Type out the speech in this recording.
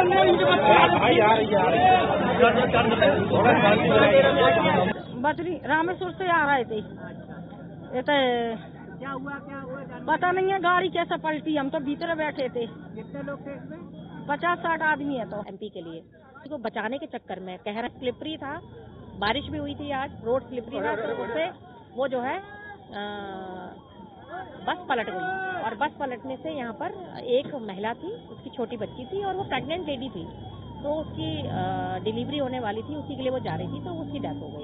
बजरी रामेश्वर से आ रहे थे। ये तो क्या हुआ पता नहीं है, गाड़ी कैसे पलटी, हम तो भीतर बैठे थे। कितने लोग थे इसमें? 50-60 आदमी है। तो एमपी के लिए को बचाने के चक्कर में कह रहे स्लिपरी था, बारिश भी हुई थी आज, रोड स्लिपरी था, तो उससे वो जो है बस पलट गई। और बस पलटने से यहाँ पर एक महिला थी, उसकी छोटी बच्ची थी और वो प्रेग्नेंट लेडी थी, तो उसकी डिलीवरी होने वाली थी, उसी के लिए वो जा रही थी, तो उसकी डेथ हो गई।